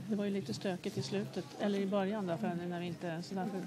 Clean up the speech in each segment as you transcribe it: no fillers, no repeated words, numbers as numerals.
Det var ju lite stökigt i slutet, eller i början därför när vi inte så därför.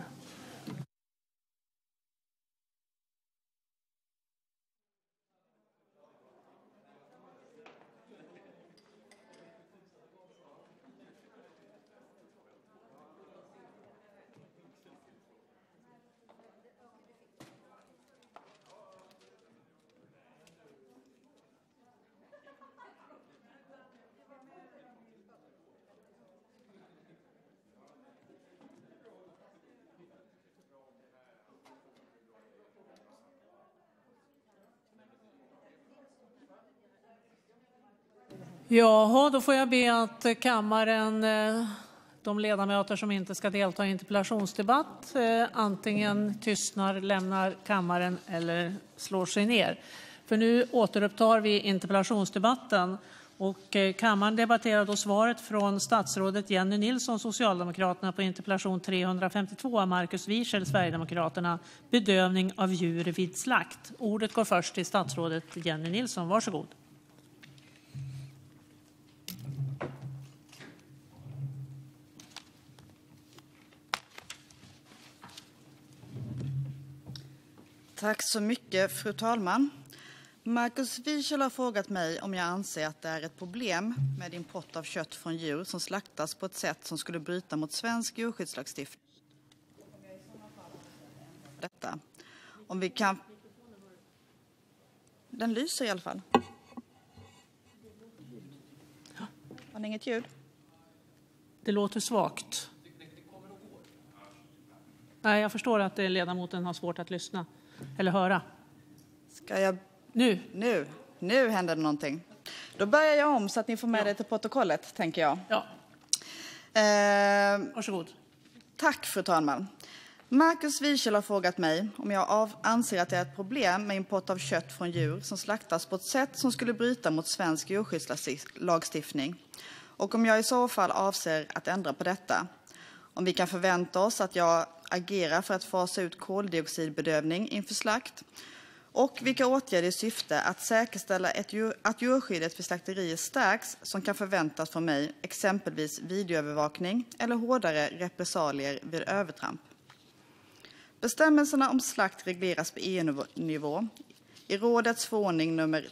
Jaha, då får jag be att kammaren, de ledamöter som inte ska delta i interpellationsdebatt, antingen tystnar, lämnar kammaren eller slår sig ner. För nu återupptar vi interpellationsdebatten och kammaren debatterar då svaret från statsrådet Jenny Nilsson, Socialdemokraterna, på interpellation 352 av Markus Wiechel, Sverigedemokraterna, bedövning av djur vid slakt. Ordet går först till statsrådet Jenny Nilsson. Varsågod. Tack så mycket, fru talman. Markus Wiechel har frågat mig om jag anser att det är ett problem med import av kött från djur som slaktas på ett sätt som skulle bryta mot svensk djurskyddslagstiftning. Detta. Om vi kan... Den lyser i alla fall. Har ni inget ljud? Det låter svagt. Nej, jag förstår att ledamoten har svårt att lyssna eller höra. Ska jag... Nu händer det någonting. Då börjar jag om så att ni får med det till protokollet, tänker jag. Ja. Varsågod. Tack, fru talman. Markus Wiechel har frågat mig om jag anser att det är ett problem med import av kött från djur som slaktas på ett sätt som skulle bryta mot svensk djurskyddslagstiftning och om jag i så fall avser att ändra på detta. Om vi kan förvänta oss att jag agerar för att fasa ut koldioxidbedövning inför slakt och vilka åtgärder i syfte att säkerställa att djurskyddet för slakterier stärks som kan förväntas från mig, exempelvis videoövervakning eller hårdare repressalier vid övertramp. Bestämmelserna om slakt regleras på EU-nivå i rådets förordning nummer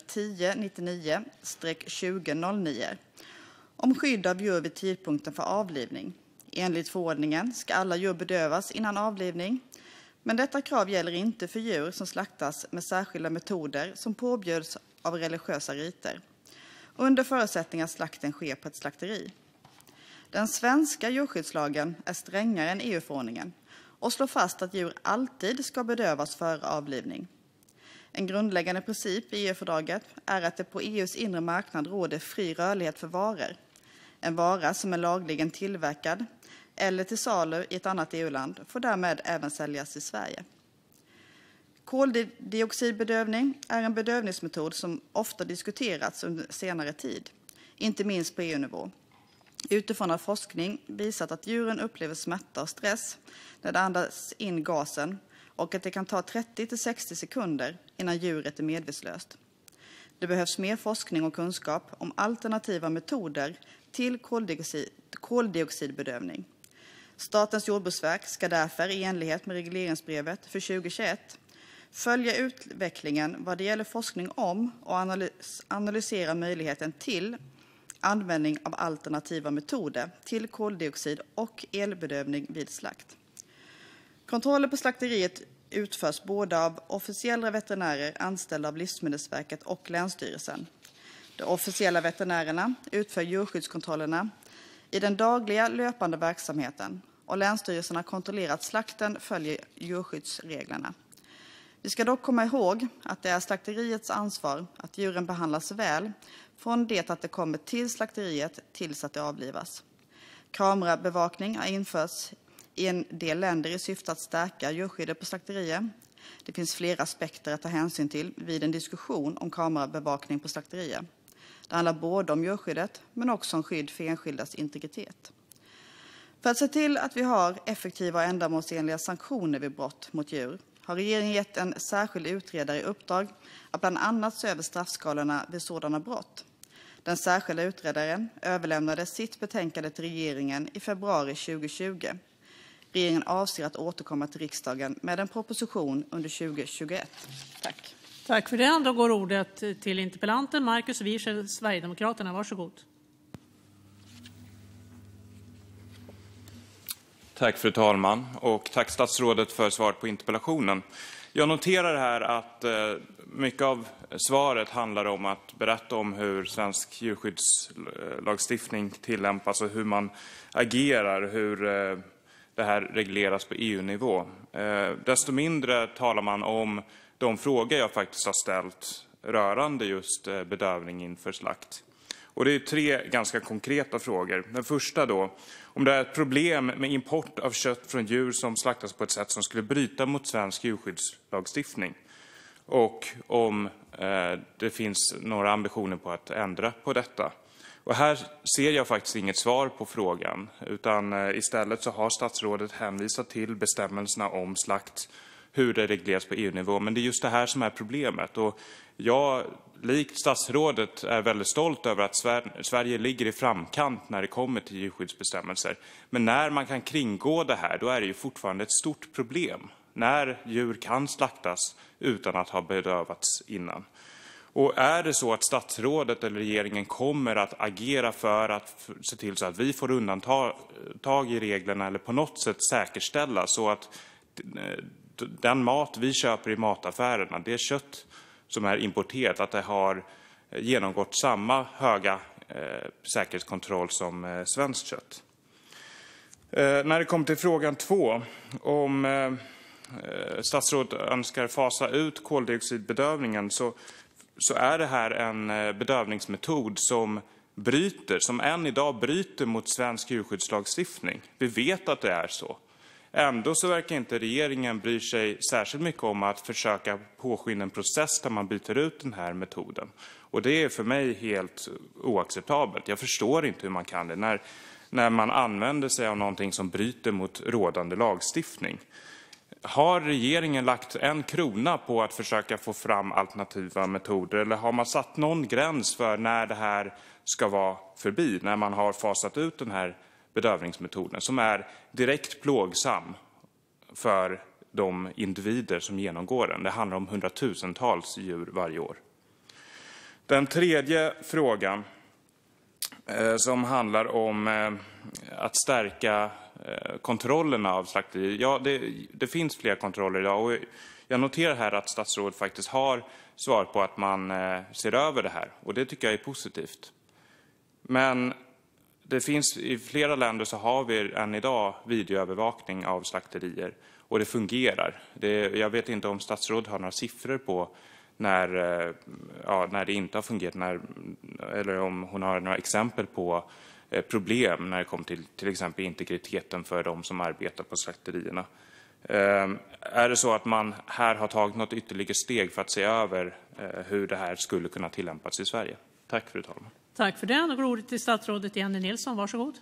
1099/2009 om skydd av djur vid tidpunkten för avlivning. Enligt förordningen ska alla djur bedövas innan avlivning, men detta krav gäller inte för djur som slaktas med särskilda metoder som påbjuds av religiösa riter, under förutsättning att slakten sker på ett slakteri. Den svenska djurskyddslagen är strängare än EU-förordningen och slår fast att djur alltid ska bedövas före avlivning. En grundläggande princip i EU-fördraget är att det på EU:s inre marknad råder fri rörlighet för varor. En vara som är lagligen tillverkad eller till salu i ett annat EU-land får därmed även säljas i Sverige. Koldioxidbedövning är en bedövningsmetod som ofta diskuterats under senare tid, inte minst på EU-nivå. Utifrån att forskning visat att djuren upplever smärta och stress när de andas in gasen och att det kan ta 30-60 sekunder innan djuret är medvetslöst. Det behövs mer forskning och kunskap om alternativa metoder till koldioxidbedövning. Statens jordbruksverk ska därför i enlighet med regleringsbrevet för 2021 följa utvecklingen vad det gäller forskning om och analysera möjligheten till användning av alternativa metoder till koldioxid- och elbedövning vid slakt. Kontroller på slakteriet utförs både av officiella veterinärer anställda av Livsmedelsverket och Länsstyrelsen. De officiella veterinärerna utför djurskyddskontrollerna i den dagliga löpande verksamheten och länsstyrelserna kontrollerar att slakten följer djurskyddsreglerna. Vi ska dock komma ihåg att det är slakteriets ansvar att djuren behandlas väl från det att det kommer till slakteriet tills att det avlivas. Kamerabevakning har införts i en del länder i syfte att stärka djurskyddet på slakterier. Det finns flera aspekter att ta hänsyn till vid en diskussion om kamerabevakning på slakterier. Det handlar både om djurskyddet men också om skydd för enskildas integritet. För att se till att vi har effektiva och ändamålsenliga sanktioner vid brott mot djur har regeringen gett en särskild utredare i uppdrag att bland annat se över straffskalorna vid sådana brott. Den särskilda utredaren överlämnade sitt betänkande till regeringen i februari 2020. Regeringen avser att återkomma till riksdagen med en proposition under 2021. Tack. Tack för det. Då går ordet till interpellanten Markus Wiechel, Sverigedemokraterna. Varsågod. Tack fru talman och tack statsrådet för svaret på interpellationen. Jag noterar här att mycket av svaret handlar om att berätta om hur svensk djurskyddslagstiftning tillämpas och hur man agerar, hur det här regleras på EU-nivå. Desto mindre talar man om de frågor jag faktiskt har ställt rörande just bedövning inför slakt. Och det är 3 ganska konkreta frågor. Den första då, om det är ett problem med import av kött från djur som slaktas på ett sätt som skulle bryta mot svensk djurskyddslagstiftning. Och om det finns några ambitioner på att ändra på detta. Och här ser jag faktiskt inget svar på frågan, utan istället så har statsrådet hänvisat till bestämmelserna om slakt, hur det regleras på EU-nivå. Men det är just det här som är problemet. Och jag, likt statsrådet, är väldigt stolt över att Sverige ligger i framkant när det kommer till djurskyddsbestämmelser. Men när man kan kringgå det här, då är det ju fortfarande ett stort problem. När djur kan slaktas utan att ha bedövats innan. Och är det så att statsrådet eller regeringen kommer att agera för att se till så att vi får undantag i reglerna eller på något sätt säkerställa så att den mat vi köper i mataffärerna, det kött som är importerat, att det har genomgått samma höga säkerhetskontroll som svenskt kött. När det kommer till frågan 2, om statsrådet önskar fasa ut koldioxidbedövningen, så är det här en bedövningsmetod som än idag bryter mot svensk djurskyddslagstiftning. Vi vet att det är så. Ändå så verkar inte regeringen bry sig särskilt mycket om att försöka påskynda en process där man byter ut den här metoden. Och det är för mig helt oacceptabelt. Jag förstår inte hur man kan det när man använder sig av någonting som bryter mot rådande lagstiftning. Har regeringen lagt 1 krona på att försöka få fram alternativa metoder, eller har man satt någon gräns för när det här ska vara förbi, när man har fasat ut den här bedövningsmetoden som är direkt plågsam för de individer som genomgår den? Det handlar om hundratusentals djur varje år. Den tredje frågan som handlar om att stärka kontrollerna av slakterier. Ja, det finns fler kontroller idag och jag noterar här att statsrådet faktiskt har svar på att man ser över det här och det tycker jag är positivt. Men det finns i flera länder så har vi än idag videoövervakning av slakterier och det fungerar. Jag vet inte om statsrådet har några siffror på när det inte har fungerat, eller om hon har några exempel på problem när det kommer till exempel integriteten för de som arbetar på slakterierna. Är det så att man här har tagit något ytterligare steg för att se över hur det här skulle kunna tillämpas i Sverige? Tack fru talman. Tack för det. Då går ordet till statsrådet Jenny Nilsson. Varsågod.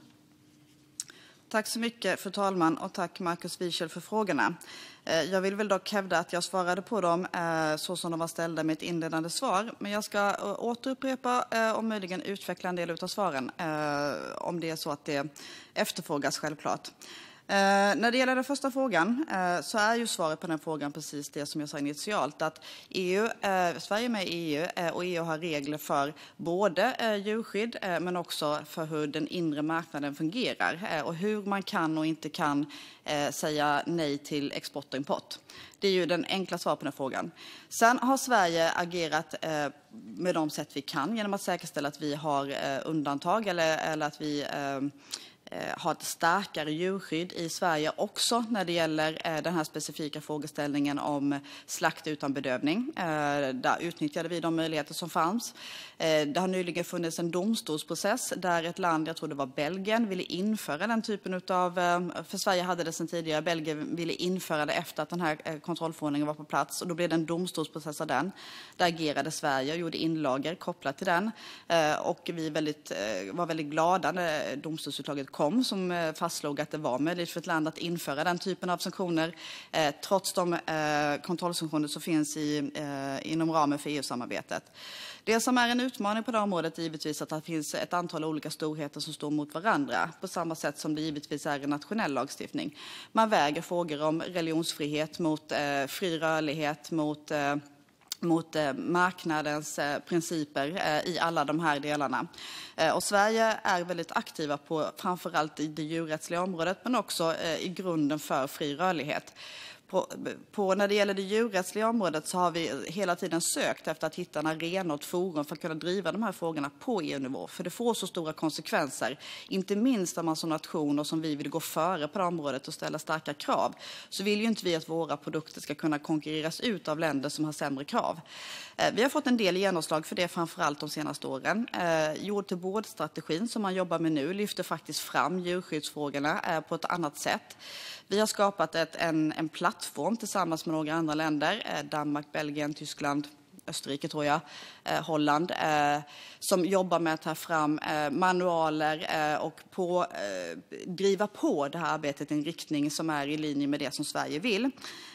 Tack så mycket, fru talman, och tack Markus Wiechel för frågorna. Jag vill väl dock hävda att jag svarade på dem så som de var ställda med ett inledande svar. Men jag ska återupprepa och möjligen utveckla en del av svaren om det är så att det efterfrågas självklart. När det gäller den första frågan så är ju svaret på den frågan precis det som jag sa initialt, att Sverige är med i EU och EU har regler för både djurskydd men också för hur den inre marknaden fungerar och hur man kan och inte kan säga nej till export och import. Det är ju den enkla svaret på den frågan. Sen har Sverige agerat med de sätt vi kan genom att säkerställa att vi har undantag eller att vi ha ett starkare djurskydd i Sverige också när det gäller den här specifika frågeställningen om slakt utan bedövning. Där utnyttjade vi de möjligheter som fanns. Det har nyligen funnits en domstolsprocess där ett land, jag tror det var Belgien, ville införa den typen av, för Sverige hade det sedan tidigare, Belgien ville införa det efter att den här kontrollförordningen var på plats och då blev det en domstolsprocess av den. Där agerade Sverige och gjorde inlagor kopplat till den och vi var väldigt glada när domstolsutslaget kom som fastslog att det var möjligt för ett land att införa den typen av sanktioner trots de kontrollsanktioner som finns inom ramen för EU-samarbetet. Det som är en utmaning på det området är givetvis att det finns ett antal olika storheter som står mot varandra, på samma sätt som det givetvis är en nationell lagstiftning. Man väger frågor om religionsfrihet mot fri rörlighet, mot marknadens principer i alla de här delarna. Och Sverige är väldigt aktiva på framförallt i det djurrättsliga området, men också i grunden för fri rörlighet. När det gäller det djurrättsliga området så har vi hela tiden sökt efter att hitta en arena och ett forum för att kunna driva de här frågorna på EU-nivå. För det får så stora konsekvenser, inte minst om man som nation och som vi vill gå före på det området och ställa starka krav. Så vill ju inte vi att våra produkter ska kunna konkurreras ut av länder som har sämre krav. Vi har fått en del genomslag för det framförallt de senaste åren. Jord-till-bord-strategin som man jobbar med nu lyfter faktiskt fram djurskyddsfrågorna på ett annat sätt. Vi har skapat en plattform tillsammans med några andra länder, Danmark, Belgien, Tyskland, Österrike tror jag, Holland, som jobbar med att ta fram manualer och driva på det här arbetet i en riktning som är i linje med det som Sverige vill.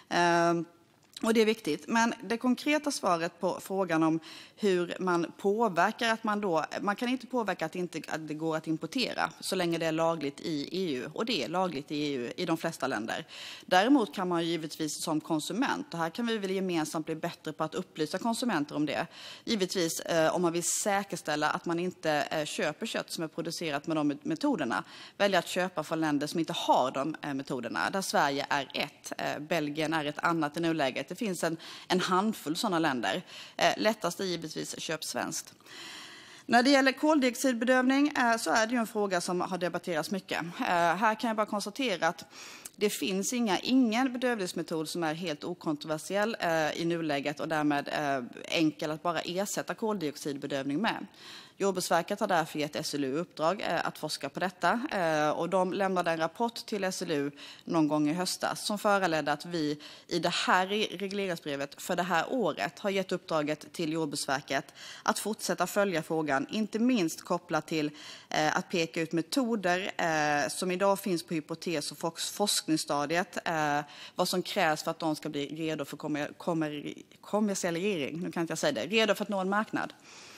Och det är viktigt. Men det konkreta svaret på frågan om hur man påverkar man kan inte påverka att det går att importera så länge det är lagligt i EU. Och det är lagligt i EU i de flesta länder. Däremot kan man givetvis som konsument, och här kan vi väl gemensamt bli bättre på att upplysa konsumenter om det. Givetvis om man vill säkerställa att man inte köper kött som är producerat med de metoderna, välja att köpa från länder som inte har de metoderna. Där Sverige är ett, Belgien är ett annat i nuläget. Det finns en handfull sådana länder. Lättast är givetvis köp svenskt. När det gäller koldioxidbedövning så är det ju en fråga som har debatterats mycket. Här kan jag bara konstatera att det finns ingen bedövningsmetod som är helt okontroversiell i nuläget och därmed enkel att bara ersätta koldioxidbedövning med. Jordbruksverket har därför gett SLU uppdrag att forska på detta och de lämnade en rapport till SLU någon gång i höstas som föranledde att vi i det här regleringsbrevet för det här året har gett uppdraget till Jordbruksverket att fortsätta följa frågan, inte minst kopplat till att peka ut metoder som idag finns på hypotes- och forskningsstadiet, vad som krävs för att de ska bli redo för kommersialisering, nu kan inte jag säga det, redo för att nå en marknad.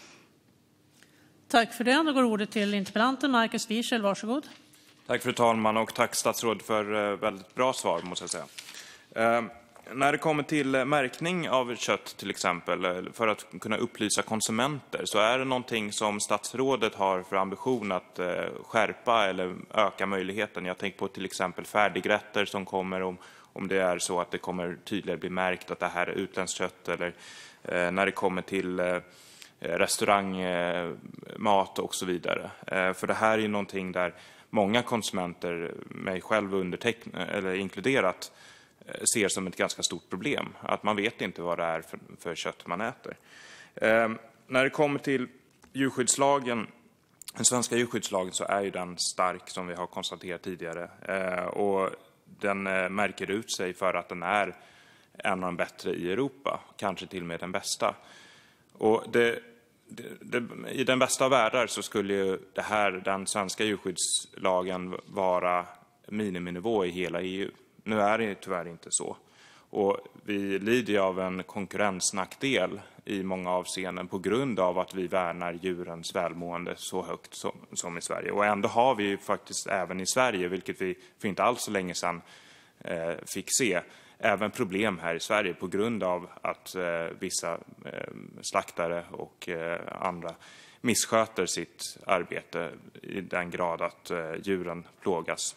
Tack för det. Då går ordet till interpellanten Markus Wiechel. Varsågod. Tack fru talman och tack statsråd för väldigt bra svar måste jag säga. När det kommer till märkning av kött till exempel för att kunna upplysa konsumenter så är det någonting som statsrådet har för ambition att skärpa eller öka möjligheten. Jag tänker på till exempel färdigrätter som kommer om det är så att det kommer tydligare bli märkt att det här är utländskt kött eller när det kommer till restaurangmat och så vidare. För det här är ju någonting där många konsumenter, mig själv inkluderat, ser som ett ganska stort problem. Att man vet inte vad det är för kött man äter. När det kommer till djurskyddslagen, den svenska djurskyddslagen, så är ju den stark som vi har konstaterat tidigare. Och den märker ut sig för att den är en av de bättre i Europa, kanske till och med den bästa. Och i den bästa av världar så skulle ju den svenska djurskyddslagen vara miniminivå i hela EU. Nu är det tyvärr inte så. Och vi lider av en konkurrensnackdel i många avseenden på grund av att vi värnar djurens välmående så högt som i Sverige. Och ändå har vi faktiskt även i Sverige, vilket vi för inte alls så länge sedan fick se, även problem här i Sverige på grund av att vissa slaktare och andra missköter sitt arbete i den grad att djuren plågas.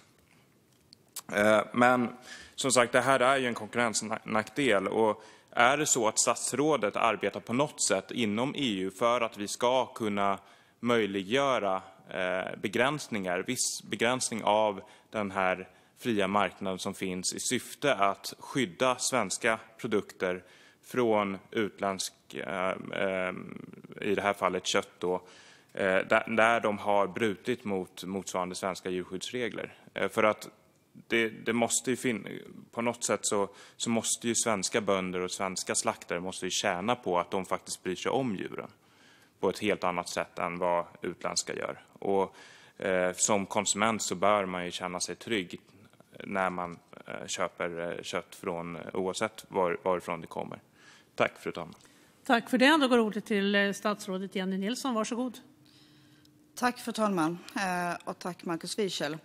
Men som sagt, det här är ju en konkurrensnackdel och är det så att statsrådet arbetar på något sätt inom EU för att vi ska kunna möjliggöra viss begränsning av den här fria marknaden som finns i syfte att skydda svenska produkter från utländsk, i det här fallet kött då, där de har brutit mot motsvarande svenska djurskyddsregler. För att det måste ju på något sätt så måste ju svenska bönder och svenska slaktare måste ju tjäna på att de faktiskt bryr sig om djuren på ett helt annat sätt än vad utländska gör. Och som konsument så bör man ju känna sig trygg när man köper kött från, oavsett varifrån det kommer. Tack, fru talman. Tack för det. Då går ordet till statsrådet Jenny Nilsson. Varsågod. Tack fru talman och tack Markus Wiechel.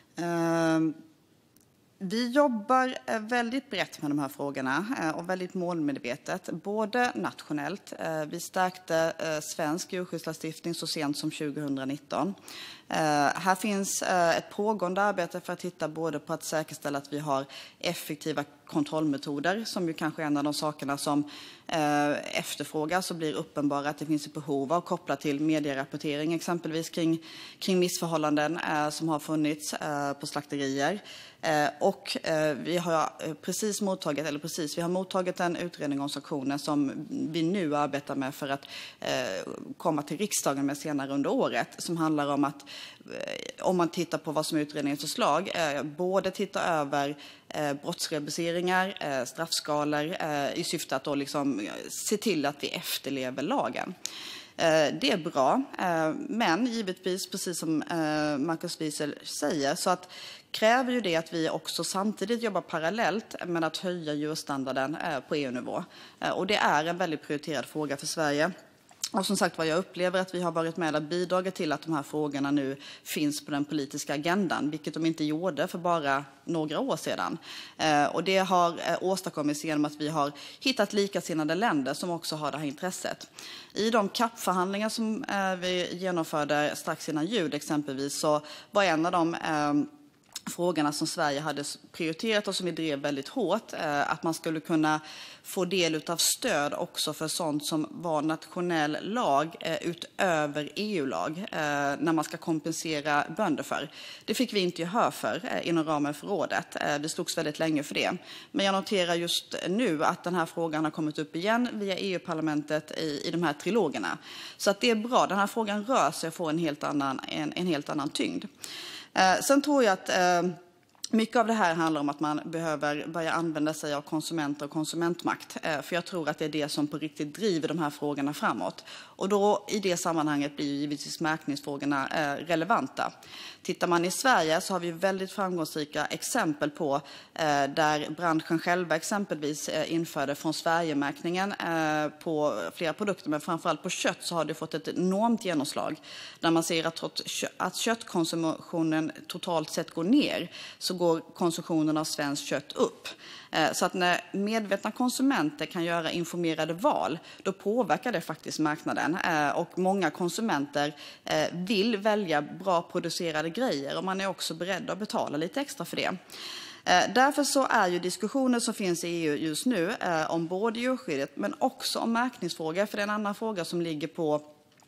Vi jobbar väldigt brett med de här frågorna och väldigt målmedvetet, både nationellt. Vi stärkte svensk djurskyddslagstiftning så sent som 2019. Här finns ett pågående arbete för att titta både på att säkerställa att vi har effektiva kontrollmetoder, som ju kanske är en av de sakerna som efterfrågas och blir uppenbara att det finns ett behov av kopplat till medierapportering, exempelvis kring missförhållanden som har funnits på slakterier. Och vi har mottagit en utredning om sanktioner som vi nu arbetar med för att komma till riksdagen med senare under året, som handlar om att om man tittar på vad som är utredningens förslag, både titta över brottsrubriceringar, straffskalor i syfte att då liksom se till att vi efterlever lagen. Det är bra, men givetvis, precis som Markus Wiechel säger, så att kräver ju det att vi också samtidigt jobbar parallellt med att höja djurstandarden på EU-nivå. Och det är en väldigt prioriterad fråga för Sverige. Och som sagt, vad jag upplever att vi har varit med och bidragit till att de här frågorna nu finns på den politiska agendan, vilket de inte gjorde för bara några år sedan. Och det har åstadkommits genom att vi har hittat likasinnade länder som också har det här intresset. I de CAP-förhandlingar som vi genomförde strax innan jul exempelvis, så var en av de frågorna som Sverige hade prioriterat och som vi drev väldigt hårt, att man skulle kunna få del av stöd också för sånt som var nationell lag utöver EU-lag när man ska kompensera bönder för. Det fick vi inte gehör för inom ramen för rådet. Vi slogs väldigt länge för det. Men jag noterar just nu att den här frågan har kommit upp igen via EU-parlamentet i de här trilogerna. Så att det är bra. Den här frågan rör sig och får en helt annan tyngd. Sen tror jag att mycket av det här handlar om att man behöver börja använda sig av konsumenter och konsumentmakt. För jag tror att det är det som på riktigt driver de här frågorna framåt. Och då i det sammanhanget blir ju givetvis märkningsfrågorna relevanta. Tittar man i Sverige så har vi väldigt framgångsrika exempel på där branschen själva exempelvis införde från Sverige-märkningen på flera produkter, men framförallt på kött så har det fått ett enormt genomslag. När man ser att köttkonsumtionen totalt sett går ner, så går konsumtionen av svenskt kött upp. Så att när medvetna konsumenter kan göra informerade val, då påverkar det faktiskt marknaden. Och många konsumenter vill välja bra producerade grejer, och man är också beredd att betala lite extra för det. Därför så är ju diskussioner som finns i EU just nu om både djurskyddet men också om märkningsfrågor, för det är en annan fråga som ligger på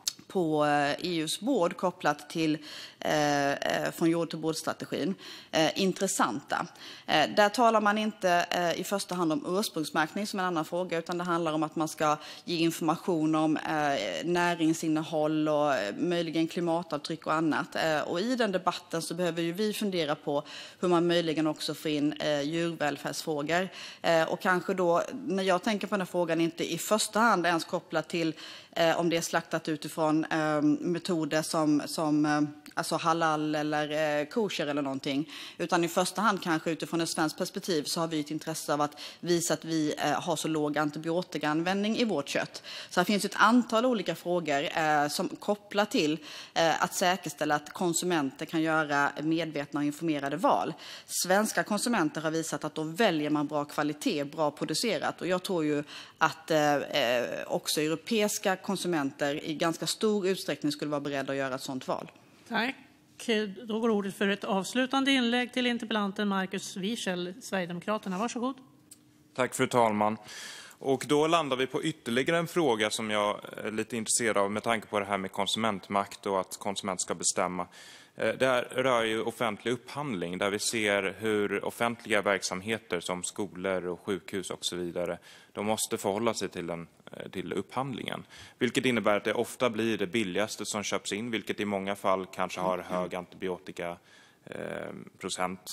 EUs bord kopplat till från jord till bordstrategin, intressanta. Där talar man inte i första hand om ursprungsmärkning som en annan fråga, utan det handlar om att man ska ge information om näringsinnehåll och möjligen klimatavtryck och annat. Och i den debatten så behöver ju vi fundera på hur man möjligen också får in djurvälfärdsfrågor. Och kanske då, när jag tänker på den här frågan, inte i första hand ens kopplat till om det är slaktat utifrån metoder som alltså halal eller kosher eller någonting, utan i första hand kanske utifrån ett svenskt perspektiv så har vi ett intresse av att visa att vi har så låg antibiotikaanvändning i vårt kött. Så här finns ett antal olika frågor som kopplar till att säkerställa att konsumenter kan göra medvetna och informerade val. Svenska konsumenter har visat att då väljer man bra kvalitet, bra producerat, och jag tror ju att också europeiska konsumenter i ganska stor utsträckning skulle vara beredda att göra ett sådant val. Tack. Då går ordet för ett avslutande inlägg till interpellanten Markus Wiechel, Sverigedemokraterna. Varsågod. Tack fru talman. Och då landar vi på ytterligare en fråga som jag är lite intresserad av med tanke på det här med konsumentmakt och att konsument ska bestämma. Det här rör ju offentlig upphandling där vi ser hur offentliga verksamheter som skolor och sjukhus och så vidare, de måste förhålla sig till upphandlingen. Vilket innebär att det ofta blir det billigaste som köps in, vilket i många fall kanske har hög antibiotika procent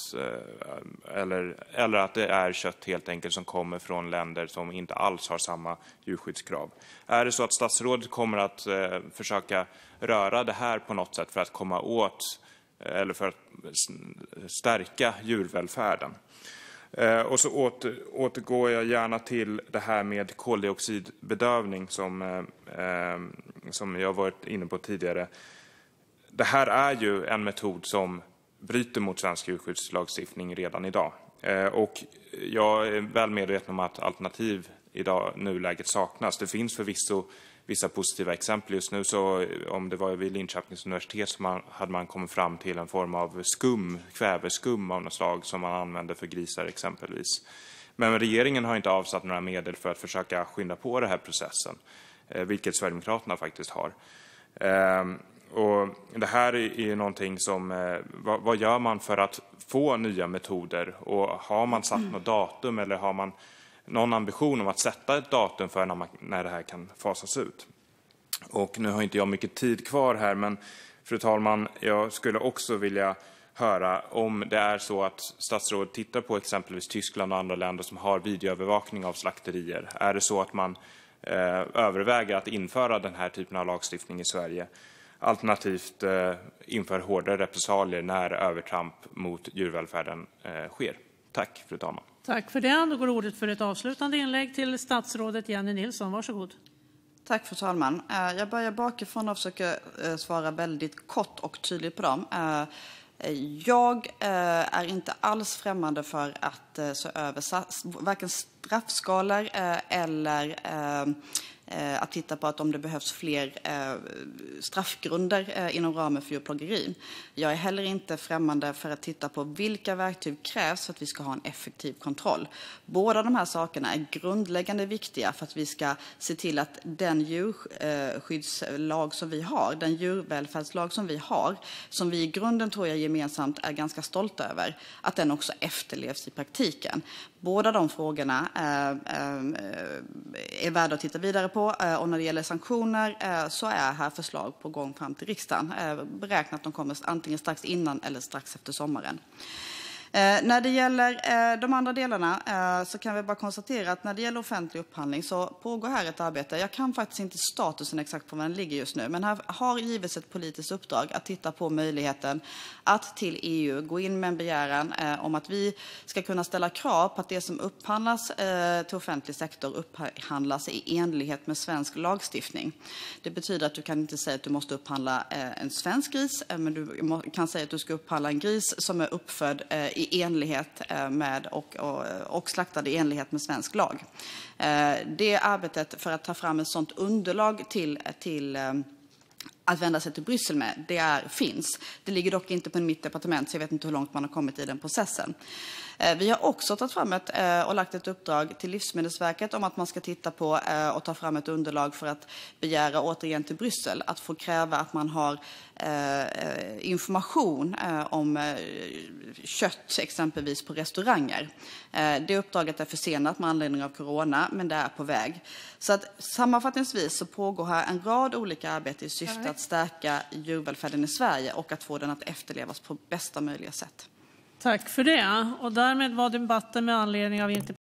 eller att det är kött helt enkelt som kommer från länder som inte alls har samma djurskyddskrav. Är det så att statsrådet kommer att försöka röra det här på något sätt för att komma åt eller för att stärka djurvälfärden? Och så återgår jag gärna till det här med koldioxidbedövning som jag varit inne på tidigare. Det här är ju en metod som bryter mot svensk djurskyddslagstiftning redan idag. Och jag är väl medveten om att alternativ idag nuläget saknas. Det finns förvisso vissa positiva exempel. Just nu, så om det var vid Linköpings universitet, så hade man kommit fram till en form av kväveskum av något slag som man använder för grisar exempelvis. Men regeringen har inte avsatt några medel för att försöka skynda på den här processen, vilket Sverigedemokraterna faktiskt har. Och det här är ju någonting som, vad gör man för att få nya metoder? Och har man satt något datum, eller har man någon ambition om att sätta ett datum för när det här kan fasas ut? Och nu har inte jag mycket tid kvar här, men fru talman, jag skulle också vilja höra om det är så att statsrådet tittar på exempelvis Tyskland och andra länder som har videoövervakning av slakterier. Är det så att man överväger att införa den här typen av lagstiftning i Sverige? Alternativt inför hårdare repressalier när övertramp mot djurvälfärden sker. Tack, fru talman. Tack för det. Då går ordet för ett avslutande inlägg till statsrådet Jenny Nilsson. Varsågod. Tack, fru talman. Jag börjar bakifrån och försöker svara väldigt kort och tydligt på dem. Jag är inte alls främmande för att se över varken straffskalor eller att titta på att om det behövs fler straffgrunder inom ramen för djurplågeri. Jag är heller inte främmande för att titta på vilka verktyg krävs för att vi ska ha en effektiv kontroll. Båda de här sakerna är grundläggande viktiga för att vi ska se till att den djurskyddslag som vi har, den djurvälfärdslag som vi har, som vi i grunden tror jag gemensamt är ganska stolta över, att den också efterlevs i praktiken. Båda de frågorna är värda att titta vidare på, och när det gäller sanktioner så är här förslag på gång fram till riksdagen. Beräknat att de kommer antingen strax innan eller strax efter sommaren. När det gäller de andra delarna så kan vi bara konstatera att när det gäller offentlig upphandling så pågår här ett arbete. Jag kan faktiskt inte statusen exakt på var den ligger just nu, men här har givits ett politiskt uppdrag att titta på möjligheten att till EU gå in med en begäran om att vi ska kunna ställa krav på att det som upphandlas till offentlig sektor upphandlas i enlighet med svensk lagstiftning. Det betyder att du kan inte säga att du måste upphandla en svensk gris, men du kan säga att du ska upphandla en gris som är uppfödd i enlighet med och slaktad i enlighet med svensk lag. Det arbetet för att ta fram ett sådant underlag till att vända sig till Bryssel med, finns. Det ligger dock inte på mitt departement, så jag vet inte hur långt man har kommit i den processen. Vi har också tagit fram och lagt ett uppdrag till Livsmedelsverket om att man ska titta på och ta fram ett underlag för att begära återigen till Bryssel att få kräva att man har information om kött exempelvis på restauranger. Det uppdraget är försenat med anledning av corona, men det är på väg. Så att sammanfattningsvis så pågår här en rad olika arbeten i syfte att stärka djurvälfärden i Sverige och att få den att efterlevas på bästa möjliga sätt. Tack för det. Och därmed var debatten med anledning av